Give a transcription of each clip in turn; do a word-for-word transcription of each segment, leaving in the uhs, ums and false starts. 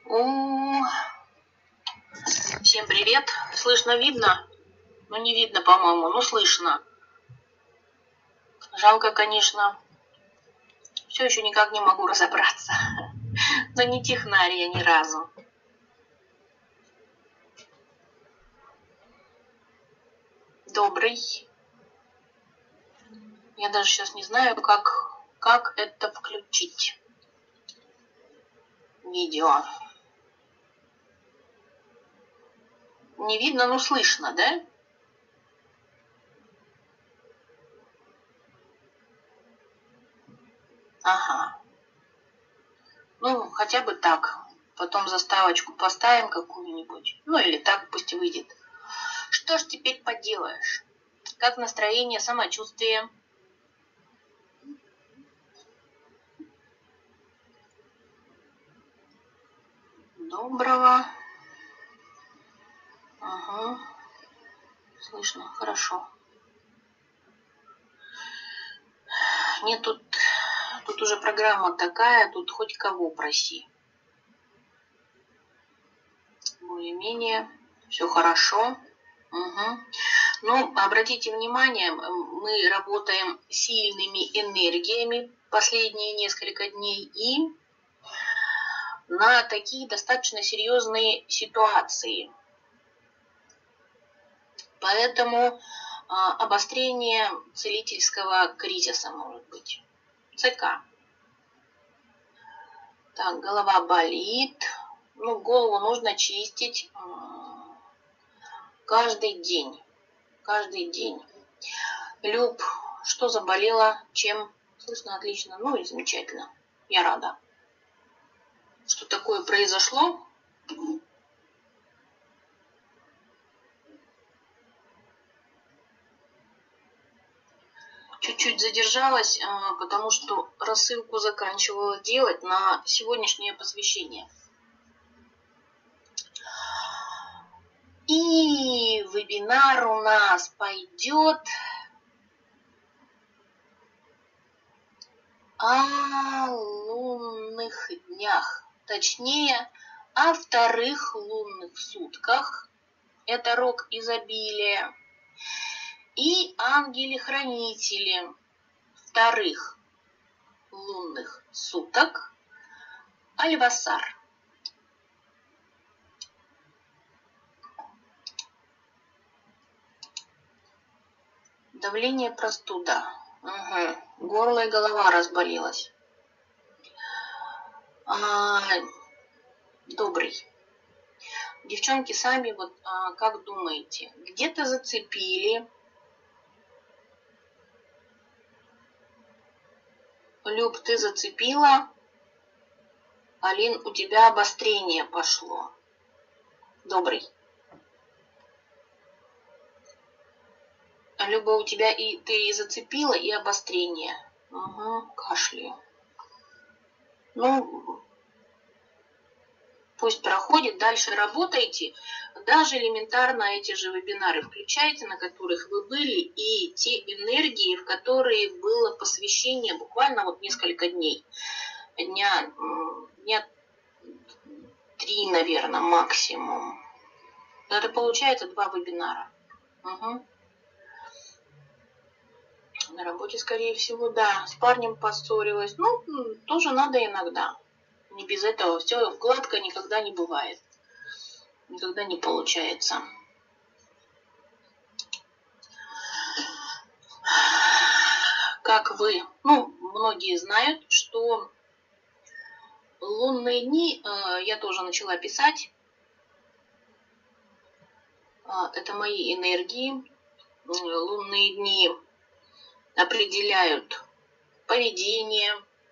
О, всем привет. Слышно, видно? Ну, не видно, по-моему, но слышно. Жалко, конечно. Все еще никак не могу разобраться. Но не технарь я ни разу. Добрый. Я даже сейчас не знаю, как, как это включить. Видео. Не видно, но слышно, да? Ага. Ну, хотя бы так. Потом заставочку поставим какую-нибудь. Ну, или так пусть выйдет. Что ж теперь поделаешь? Как настроение, самочувствие? Доброго. Ага. Слышно, хорошо. Нет, тут, тут уже программа такая, тут хоть кого проси. Более-менее все хорошо. Угу. Ну, обратите внимание, мы работаем сильными энергиями последние несколько дней и на такие достаточно серьезные ситуации. Поэтому а, обострение целительского кризиса может быть. ЦК. Так, голова болит. Ну, голову нужно чистить каждый день. Каждый день. Люб, что заболела, чем? Слышно отлично. Ну и замечательно. Я рада. Что такое произошло? Чуть-чуть задержалась, потому что рассылку заканчивала делать на сегодняшнее посвящение. И вебинар у нас пойдет о лунных днях, точнее, о вторых лунных сутках, это рок изобилия, и ангеле-хранителе вторых лунных суток Альвасар. Давление, простуда. Угу. Горло и голова разболелась. А, добрый. Девчонки, сами вот а, как думаете, где-то зацепили? Люб, ты зацепила? Алин, у тебя обострение пошло. Добрый. Люба, у тебя и ты и зацепила, и обострение. Угу, кашляю. Ну, пусть проходит, дальше работайте. Даже элементарно эти же вебинары включайте, на которых вы были, и те энергии, в которые было посвящение буквально вот несколько дней. Дня, дня три, наверное, максимум. Это получается два вебинара. Угу. На работе, скорее всего, да. С парнем поссорилась. Ну, тоже надо иногда. Не без этого все гладко никогда не бывает. Никогда не получается. Как вы, ну, многие знают, что лунные дни э, я тоже начала писать. Э, это мои энергии. Лунные дни определяют поведение,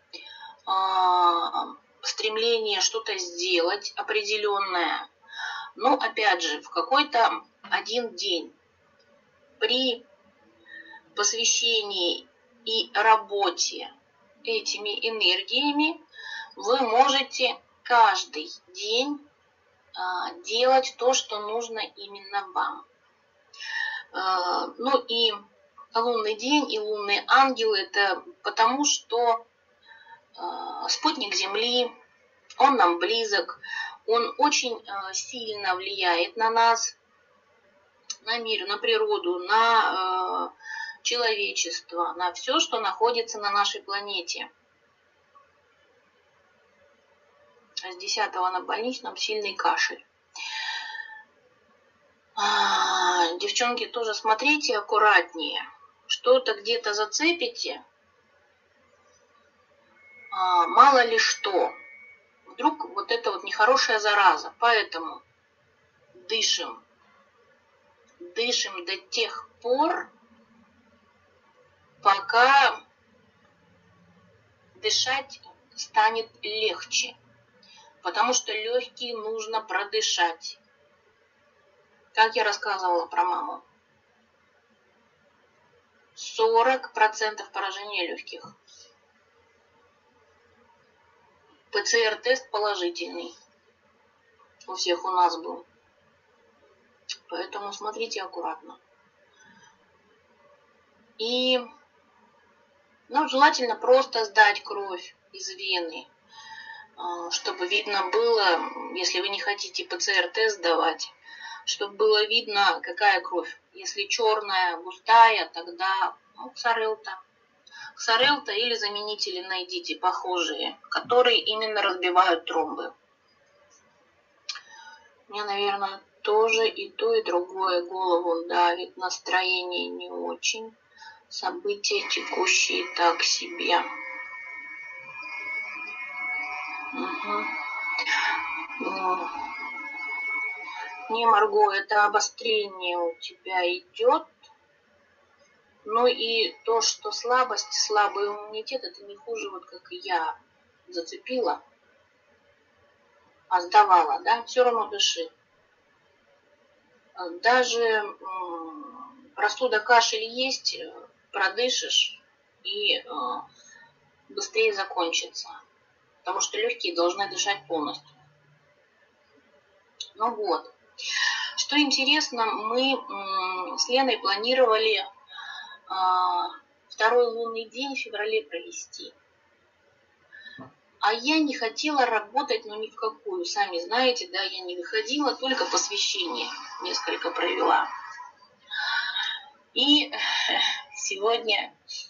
э, стремление что-то сделать определенное. Но опять же, в какой-то один день при посвящении и работе этими энергиями вы можете каждый день а, делать то, что нужно именно вам. А, ну и лунный день и лунные ангелы — это потому, что а, спутник Земли, он нам близок, Он очень сильно влияет на нас, на мир, на природу, на человечество, на все, что находится на нашей планете. С десятого на больничном сильный кашель. Девчонки, тоже смотрите аккуратнее. Что-то где-то зацепите. Мало ли что. Вдруг вот это вот нехорошая зараза. Поэтому дышим. Дышим до тех пор, пока дышать станет легче. Потому что легкие нужно продышать. Как я рассказывала про маму. сорок процентов поражения легких. ПЦР-тест положительный. У всех у нас был. Поэтому смотрите аккуратно. И ну, желательно просто сдать кровь из вены, чтобы видно было, если вы не хотите ПЦР-тест сдавать, чтобы было видно, какая кровь. Если черная, густая, тогда ну, ксарелта. Ксарелта или заменители найдите похожие, которые именно разбивают тромбы. Мне, наверное, тоже и то, и другое голову давит. Настроение не очень. События текущие так себе. Угу. Не, Марго, это обострение у тебя идет. Ну и то, что слабость, слабый иммунитет, это не хуже, вот как я зацепила, а сдавала, да, все равно дыши. Даже простуда, кашель есть, продышишь и быстрее закончится. Потому что легкие должны дышать полностью. Ну вот. Что интересно, мы с Леной планировали второй лунный день в феврале провести. А я не хотела работать, ну ни в какую. Сами знаете, да, я не выходила, только посвящение несколько провела. И сегодня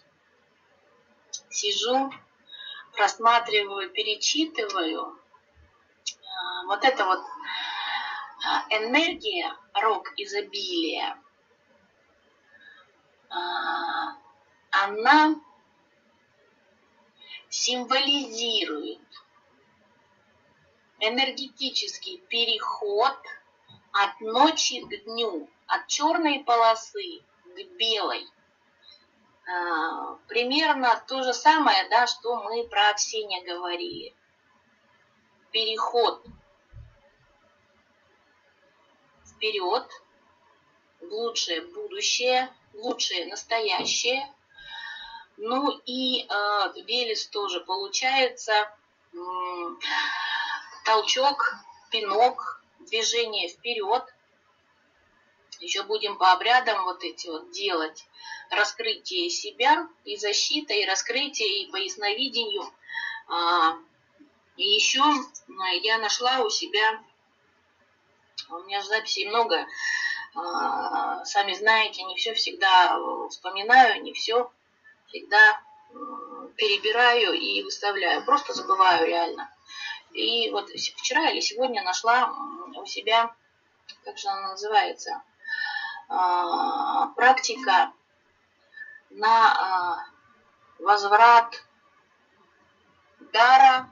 сижу, просматриваю, перечитываю. Вот эта вот энергия, рог изобилия, она символизирует энергетический переход от ночи к дню, от черной полосы к белой. Примерно то же самое, да, что мы про Аксения говорили. Переход вперед, в лучшее будущее, в лучшее настоящее. Ну и э, Велес тоже получается э, толчок, пинок, движение вперед. Еще будем по обрядам вот эти вот делать. Раскрытие себя и защита, и раскрытие, и по ясновидению. А, и еще я нашла у себя, у меня же записей много, а, сами знаете, не все всегда вспоминаю, не все всегда перебираю и выставляю. Просто забываю реально. И вот вчера или сегодня нашла у себя, как же она называется, практика на возврат дара,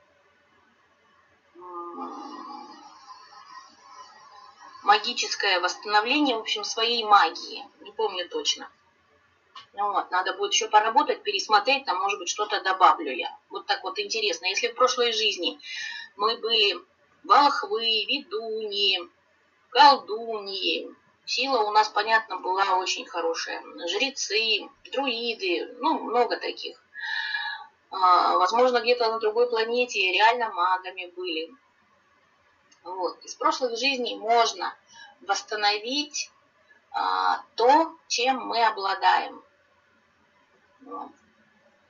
магическое восстановление, в общем, своей магии. Не помню точно. Вот, надо будет еще поработать, пересмотреть, там, может быть, что-то добавлю я. Вот так вот интересно. Если в прошлой жизни мы были волхвы, ведуньи, колдуньи, сила у нас, понятно, была очень хорошая. Жрецы, друиды, ну, много таких. А, возможно, где-то на другой планете реально магами были. Вот. Из прошлых жизней можно восстановить а, то, чем мы обладаем. Вот.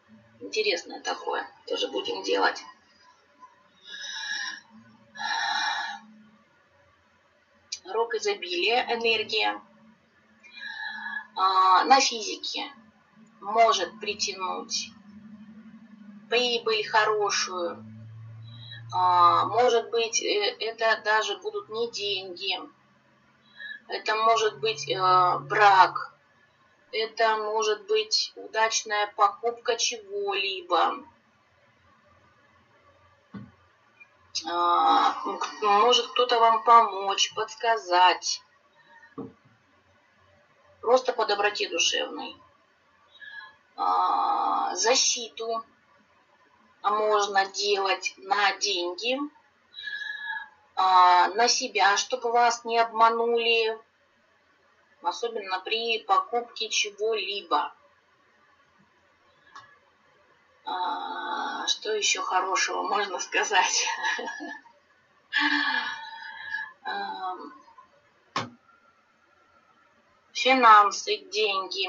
Интересное такое. Тоже будем делать. рок изобилия, энергия. На физике может притянуть прибыль хорошую. Может быть, это даже будут не деньги. Это может быть брак. Это может быть удачная покупка чего-либо. Может кто-то вам помочь, подсказать. Просто по доброте душевной. Защиту можно делать на деньги, на себя, чтобы вас не обманули, особенно при покупке чего-либо. Что еще хорошего можно сказать? Финансы, деньги,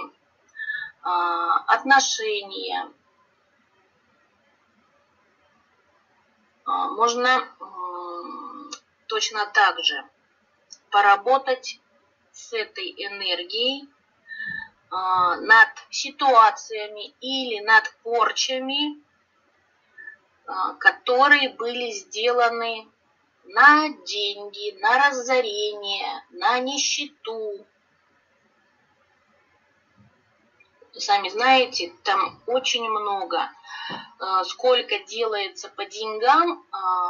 отношения. Можно точно так же поработать с этой энергией над ситуациями или над порчами, которые были сделаны на деньги, на разорение, на нищету. Сами знаете, там очень много, сколько делается по деньгам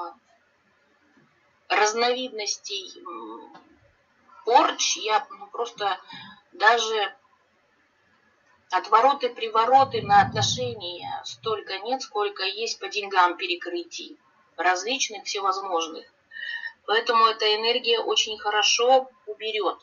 разновидностей порч. Я ну, просто даже отвороты-привороты на отношения столько нет, сколько есть по деньгам перекрытий, различных, всевозможных. Поэтому эта энергия очень хорошо уберет.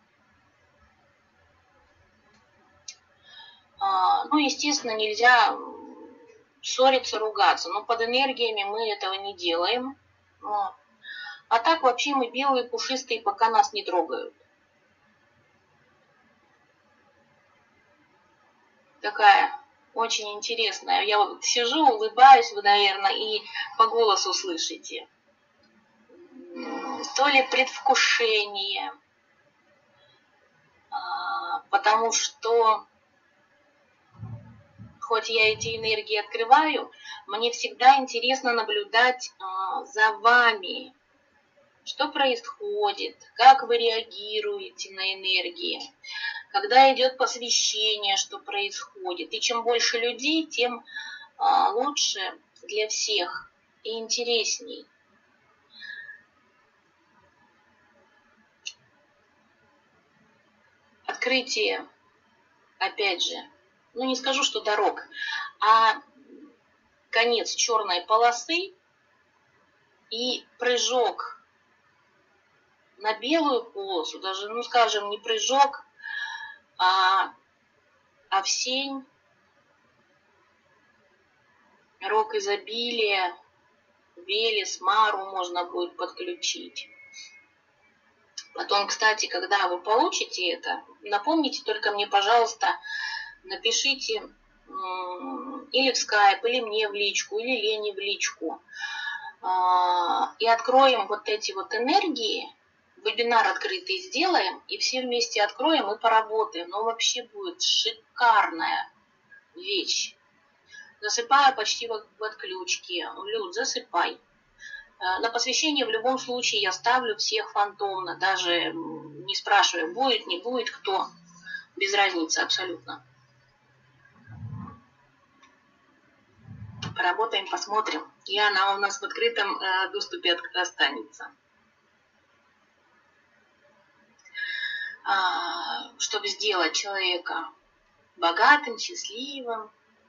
Ну, естественно, нельзя ссориться, ругаться, но под энергиями мы этого не делаем. Вот. А так вообще мы белые, пушистые, пока нас не трогают. Такая очень интересная. Я вот сижу, улыбаюсь, вы, наверное, и по голосу слышите. То ли предвкушение, потому что хоть я эти энергии открываю, мне всегда интересно наблюдать за вами, что происходит, как вы реагируете на энергии, когда идет посвящение, что происходит. И чем больше людей, тем лучше для всех и интересней. Открытие, опять же, ну не скажу, что дорог, а конец черной полосы и прыжок на белую полосу, даже, ну скажем, не прыжок, а Овсень, рок изобилия, Велес, Мару можно будет подключить. Потом, кстати, когда вы получите это, напомните только мне, пожалуйста, напишите или в скайп, или мне в личку, или Лене в личку. И откроем вот эти вот энергии, вебинар открытый сделаем, и все вместе откроем и поработаем. Но вообще будет шикарная вещь. Засыпаю почти в отключке. Люд, засыпай. На посвящение в любом случае я ставлю всех фантомно, даже не спрашивая, будет, не будет, кто. Без разницы абсолютно. Поработаем, посмотрим. И она у нас в открытом доступе останется. Чтобы сделать человека богатым, счастливым,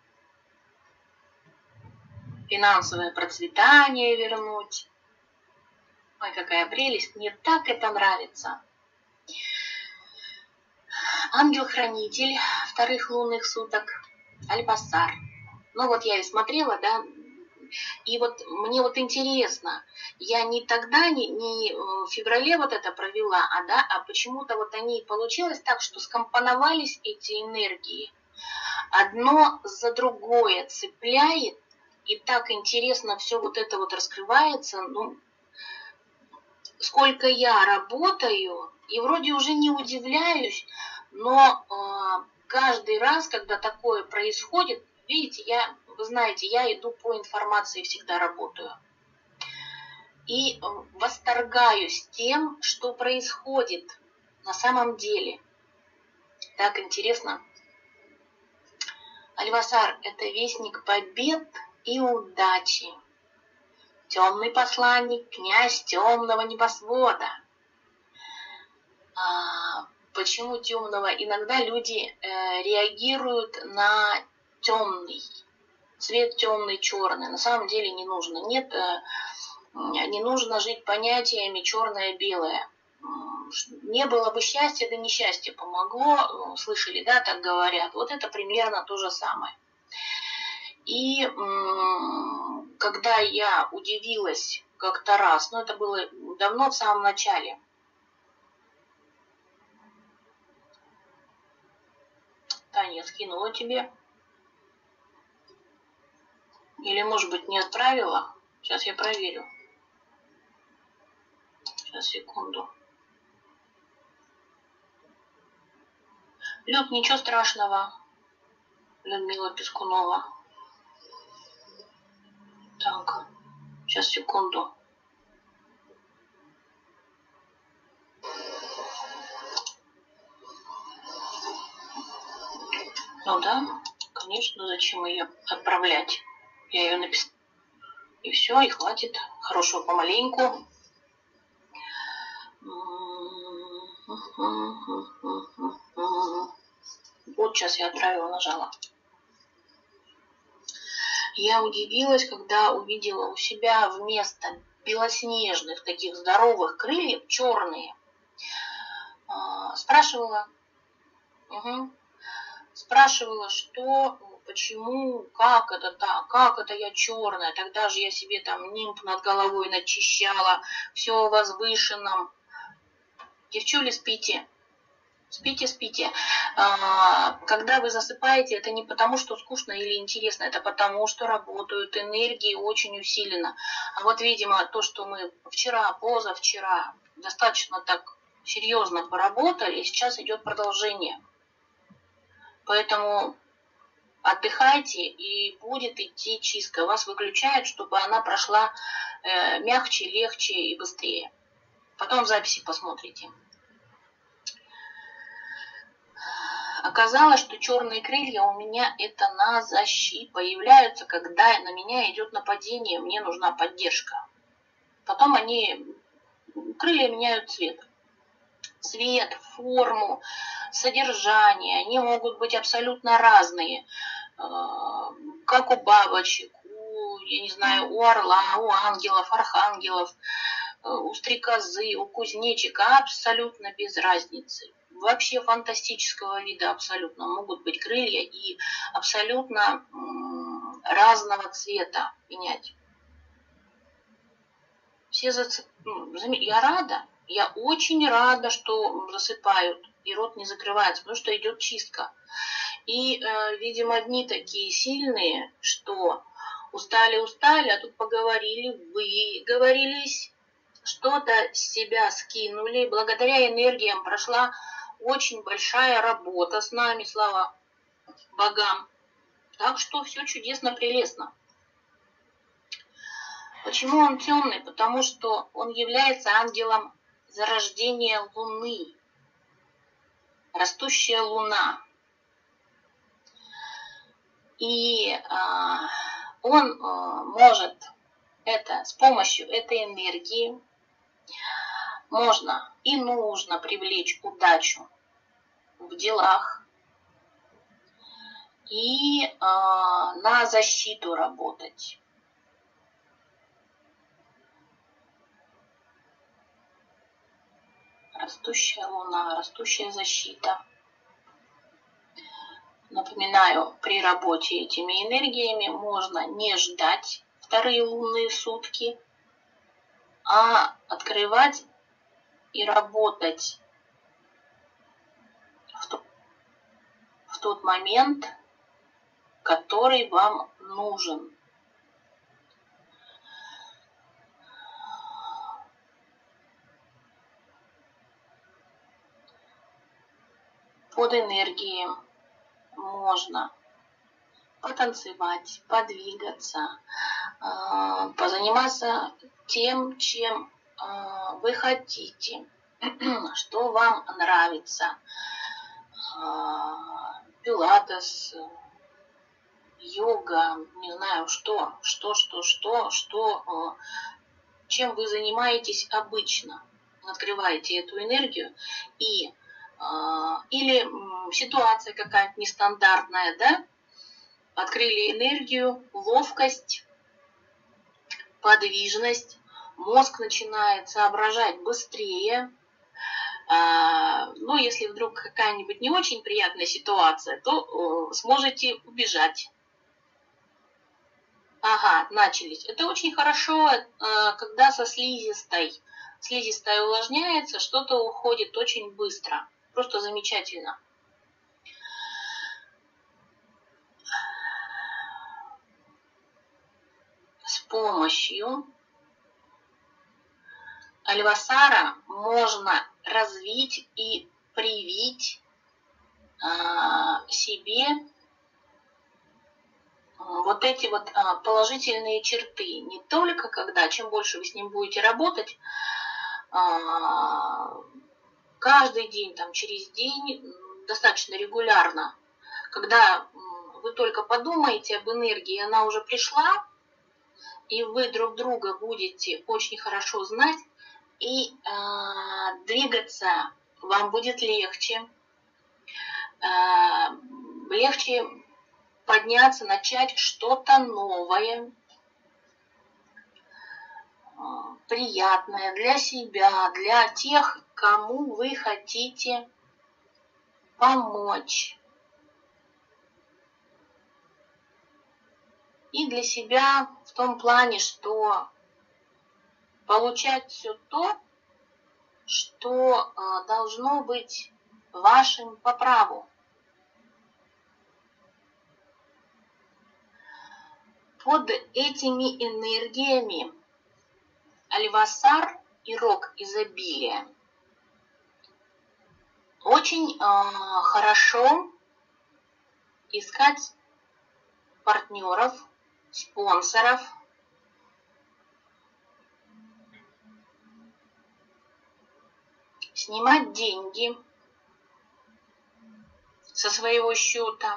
финансовое процветание вернуть. Ой, какая прелесть, мне так это нравится. Ангел-хранитель вторых лунных суток, Альбасар. Ну вот я и смотрела, да, и вот мне вот интересно, я не тогда, не, не в феврале вот это провела, а, да, а почему-то вот они, получилось так, что скомпоновались эти энергии. Одно за другое цепляет, и так интересно все вот это вот раскрывается, ну, сколько я работаю, и вроде уже не удивляюсь, но э, каждый раз, когда такое происходит, видите, я, вы знаете, я иду по информации, всегда работаю. И восторгаюсь тем, что происходит на самом деле. Так интересно. Альвасар – это вестник побед и удачи. Темный посланник, князь темного небосвода. А, почему темного? Иногда люди э, реагируют на темный. Цвет темный, черный. На самом деле не нужно. Нет, э, не нужно жить понятиями черное-белое. Не было бы счастья, да несчастье помогло. Слышали, да, так говорят. Вот это примерно то же самое. И когда я удивилась как-то раз, ну это было давно, в самом начале, Таня скинула тебе. Или, может быть, не отправила. Сейчас я проверю. Сейчас, секунду. Люд, ничего страшного. Людмила Пескунова. Так, сейчас, секунду. Ну да, конечно, зачем ее отправлять? Я ее написала. И все, и хватит. Хорошего помаленьку. Вот сейчас я отправила, нажала. Я удивилась, когда увидела у себя вместо белоснежных таких здоровых крыльев черные. Спрашивала, угу, спрашивала, что, почему, как это так, как это я черная. Тогда же я себе там нимб над головой начищала, все о возвышенном. Девчули, спите. Спите, спите. Когда вы засыпаете, это не потому, что скучно или интересно, это потому, что работают энергии очень усиленно. А вот, видимо, то, что мы вчера, позавчера достаточно так серьезно поработали, сейчас идет продолжение. Поэтому отдыхайте, и будет идти чистка. Вас выключают, чтобы она прошла мягче, легче и быстрее. Потом в записи посмотрите. Оказалось, что черные крылья у меня это на защиту появляются, когда на меня идет нападение, мне нужна поддержка. Потом они, крылья меняют цвет. Цвет, форму, содержание, они могут быть абсолютно разные. Как у бабочек, у, я не знаю, у орла, у ангелов, архангелов, у стрекозы, у кузнечика, абсолютно без разницы. Вообще фантастического вида абсолютно могут быть крылья и абсолютно разного цвета менять. Все зацеп... Я рада, я очень рада, что засыпают и рот не закрывается, потому что идет чистка. И, э, видимо, дни такие сильные, что устали-устали, а тут поговорили, выговорились, что-то с себя скинули. Благодаря энергиям прошла очень большая работа с нами, слава богам. Так что все чудесно, прелестно. Почему он темный? Потому что он является ангелом зарождения Луны. Растущая Луна. И а, он а, может это с помощью этой энергии можно и нужно привлечь удачу в делах и э, на защиту работать. Растущая Луна, растущая защита. Напоминаю, при работе этими энергиями можно не ждать вторые лунные сутки, а открывать и работать в, то, в тот момент, который вам нужен. под энергией можно потанцевать, подвигаться, позаниматься тем, чем вы хотите, что вам нравится. Пилатес, йога, не знаю что, что, что, что, что, чем вы занимаетесь обычно. Открываете эту энергию и или ситуация какая-то нестандартная, да, открыли энергию, ловкость, подвижность, мозг начинает соображать быстрее. Ну, если вдруг какая-нибудь не очень приятная ситуация, то сможете убежать. Ага, начались. Это очень хорошо, когда со слизистой. Слизистая увлажняется, что-то уходит очень быстро. Просто замечательно. С помощью альвасара можно развить и привить а, себе вот эти вот а, положительные черты. Не только когда, чем больше вы с ним будете работать, а, каждый день, там, через день, достаточно регулярно, когда вы только подумаете об энергии, она уже пришла, и вы друг друга будете очень хорошо знать, и э, двигаться вам будет легче, э, легче подняться, начать что-то новое, э, приятное для себя, для тех, кому вы хотите помочь. И для себя в том плане, что получать все то, что э, должно быть вашим по праву. Под этими энергиями альвасар и рог изобилия очень э, хорошо искать партнеров, спонсоров, снимать деньги со своего счета.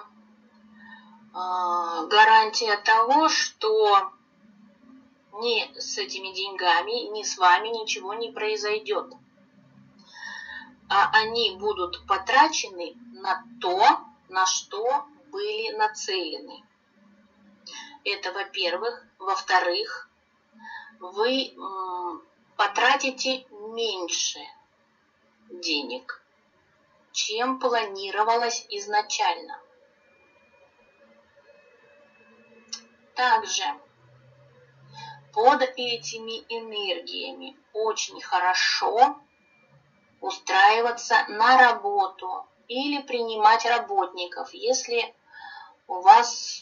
Э, гарантия того, что ни с этими деньгами, ни с вами ничего не произойдет, а они будут потрачены на то, на что были нацелены. Это, во-первых. Во-вторых, вы потратите меньше денег, чем планировалось изначально. Также под этими энергиями очень хорошо устраиваться на работу или принимать работников, если у вас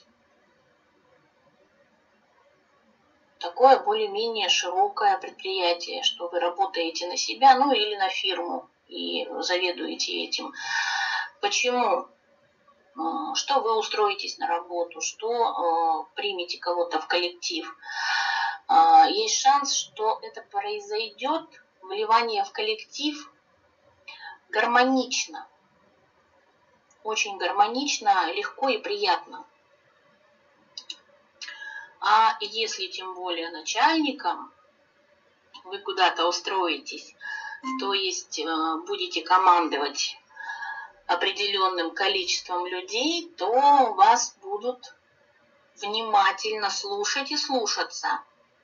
такое более-менее широкое предприятие, что вы работаете на себя, ну или на фирму и заведуете этим. Почему? Что вы устроитесь на работу, что примете кого-то в коллектив. Есть шанс, что это произойдет, вливание в коллектив, гармонично. Очень гармонично, легко и приятно. А если тем более начальником вы куда-то устроитесь, то есть будете командовать определенным количеством людей, то вас будут внимательно слушать и слушаться.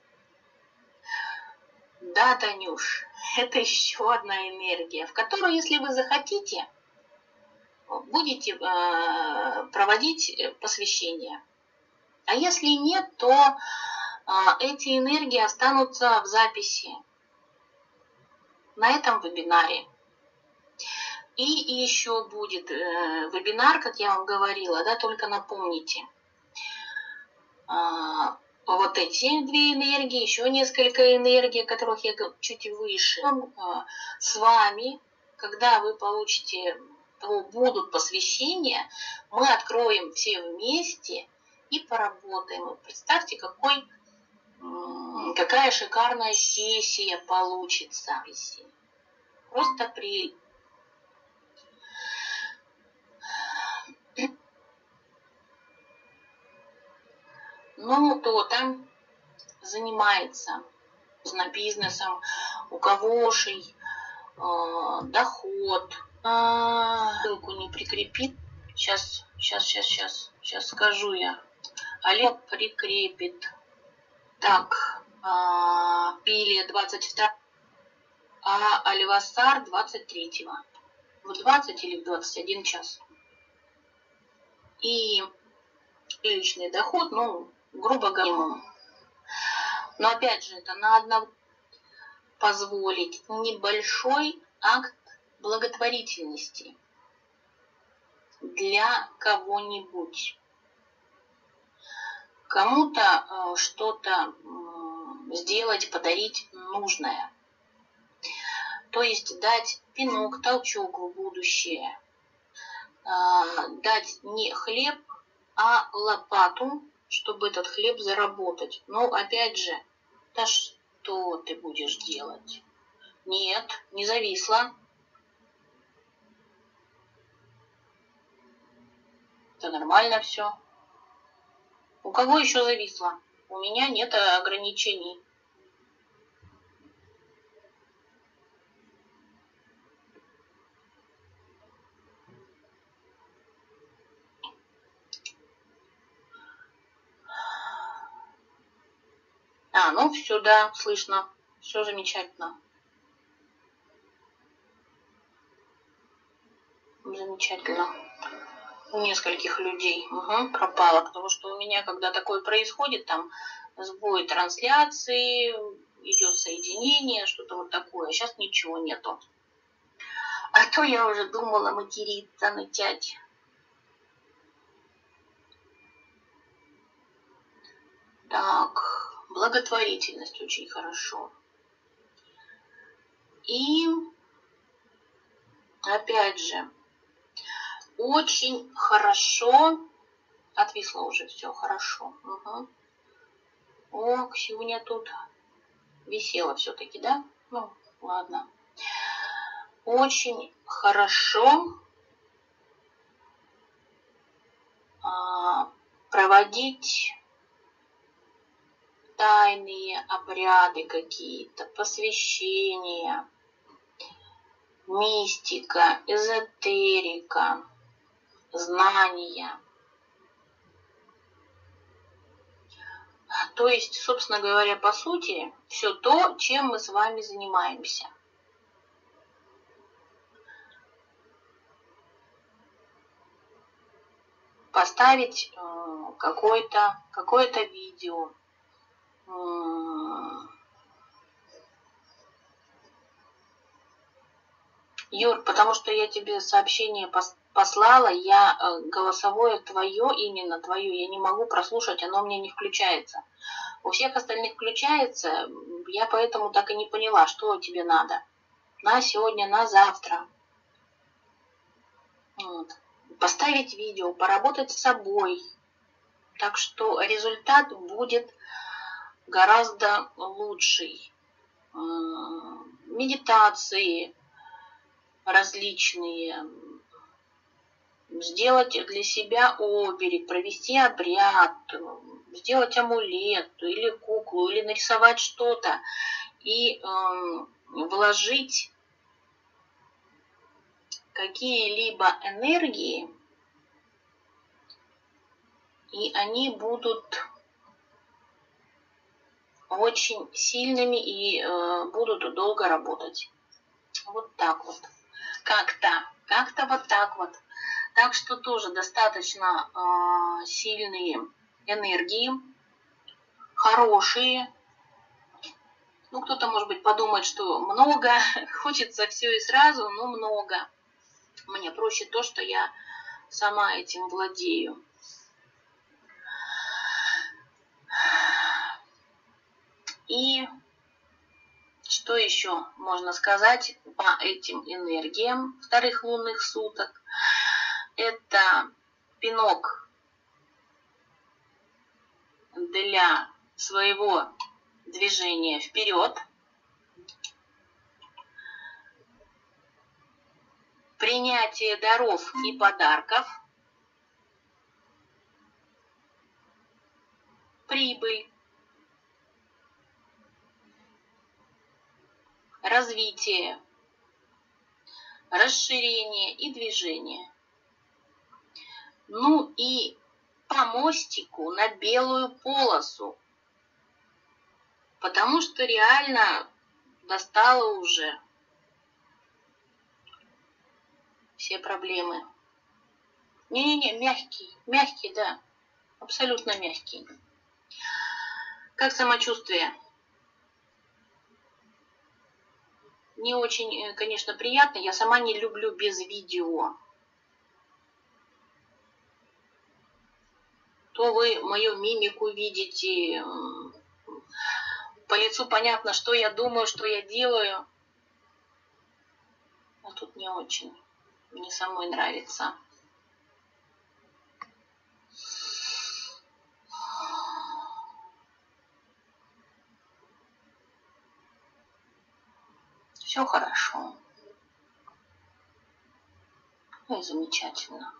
Да, Танюш, это еще одна энергия, в которую, если вы захотите, будете проводить посвящение. А если нет, то а, эти энергии останутся в записи на этом вебинаре. И еще будет э, вебинар, как я вам говорила, да, только напомните. А, вот эти две энергии, еще несколько энергий, которых я чуть выше, а, с вами, когда вы получите то будут посвящения, мы откроем все вместе и поработаем. И представьте, какой, какая шикарная сессия получится. Просто при... Ну, кто там занимается бизнесом, у кого шей, э, доход, а, ссылку не прикрепит. Сейчас, сейчас, сейчас, сейчас, сейчас скажу я. Олег прикрепит. Так, а, Пилия двадцать второго, а Альвасар двадцать третьего. В двадцать или в двадцать один час. И личный доход, ну, грубо говоря, но опять же, это надо позволить небольшой акт благотворительности для кого-нибудь. Кому-то э, что-то э, сделать, подарить нужное. То есть дать пинок, толчок в будущее. Э, дать не хлеб, а лопату, чтобы этот хлеб заработать. Но опять же, да что ты будешь делать? Нет, не зависла. Это нормально все. У кого еще зависло? У меня нет ограничений. А, ну все, да, слышно. Все замечательно. Замечательно. У нескольких людей угу, пропало, потому что у меня, когда такое происходит, там сбой трансляции, идет соединение, что-то вот такое. Сейчас ничего нету. А то я уже думала материться начать. Так, благотворительность очень хорошо. И опять же, очень хорошо, отвисло уже все, хорошо. Угу. О, Ксюня тут висела все-таки, да? Ну, ладно. Очень хорошо а, проводить тайные обряды какие-то, посвящения, мистика, эзотерика, знания. То есть, собственно говоря, по сути, все то, чем мы с вами занимаемся. Поставить э, какое-то какое-то видео. Э, Юр, потому что я тебе сообщение пос послала, я э, голосовое твое, именно твое, я не могу прослушать, оно мне не включается. У всех остальных включается, я поэтому так и не поняла, что тебе надо. На сегодня, на завтра. Вот. Поставить видео, поработать с собой. Так что результат будет гораздо лучший. Медитации различные. Сделать для себя оберег, провести обряд, сделать амулет или куклу, или нарисовать что-то и э, вложить какие-либо энергии, и они будут очень сильными и э, будут долго работать. Вот так вот. Как-то, как-то вот так вот. Так что тоже достаточно э, сильные энергии, хорошие. Ну, кто-то, может быть, подумает, что много, хочется все и сразу, но много. Мне проще то, что я сама этим владею. И что еще можно сказать по этим энергиям вторых лунных суток? это пинок для своего движения вперед. Принятие даров и подарков. Прибыль. Развитие. Расширение и движение. Ну и по мостику на белую полосу. Потому что реально достало уже все проблемы. Не-не-не, мягкий, мягкий, да, абсолютно мягкий. Как самочувствие? Не очень, конечно, приятно. Я сама не люблю без видео. То вы мою мимику видите, по лицу понятно, что я думаю, что я делаю. А тут не очень. Мне самой нравится. Все хорошо. Ну и замечательно.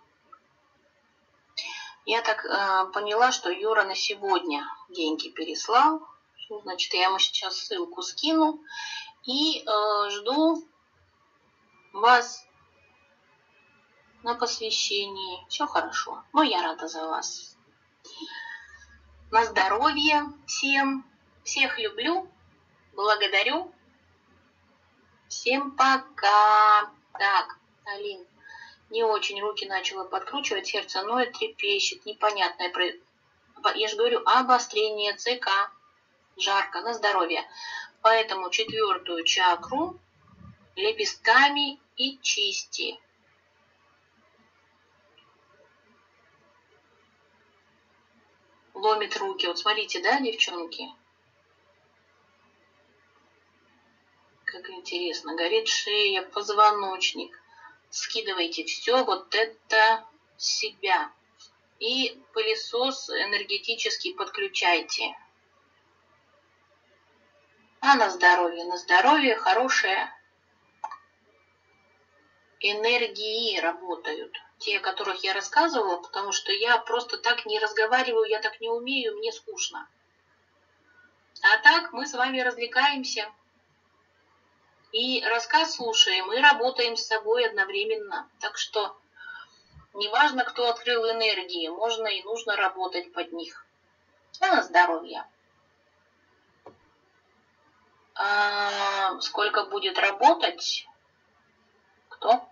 Я так э, поняла, что Юра на сегодня деньги переслал. Значит, я ему сейчас ссылку скину. И э, жду вас на посвящении. Все хорошо. Но я рада за вас. На здоровье всем. Всех люблю. Благодарю. Всем пока. Так, Алин, не очень руки начала подкручивать, сердце ноет, трепещет, непонятное. Я же говорю, обострение ЦК. Жарко, на здоровье. Поэтому четвертую чакру лепестками и чисти. Ломит руки. Вот смотрите, да, девчонки? Как интересно. Горит шея, позвоночник. Скидывайте все вот это с себя. И пылесос энергетический подключайте. А на здоровье, на здоровье хорошие энергии работают. Те, о которых я рассказывала, потому что я просто так не разговариваю, я так не умею, мне скучно. А так мы с вами развлекаемся. И рассказ слушаем, и работаем с собой одновременно. Так что неважно, кто открыл энергии, можно и нужно работать под них. А на здоровье. А сколько будет работать? Кто?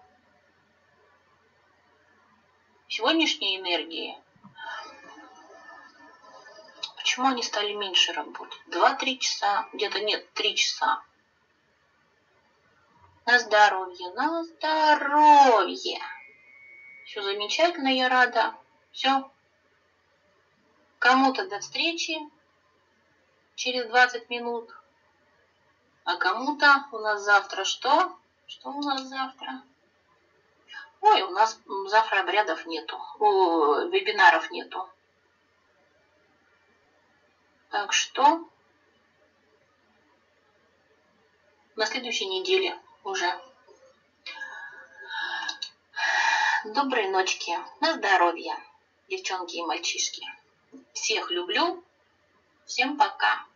Сегодняшние энергии. Почему они стали меньше работать? Два-три часа. Где-то нет, три часа. На здоровье, на здоровье. Все замечательно, я рада. Все. Кому-то до встречи через двадцать минут. А кому-то у нас завтра что? Что у нас завтра? Ой, у нас завтра обрядов нету. О, вебинаров нету. Так что на следующей неделе уже. Доброй ночки. На здоровье, девчонки и мальчишки. Всех люблю. Всем пока.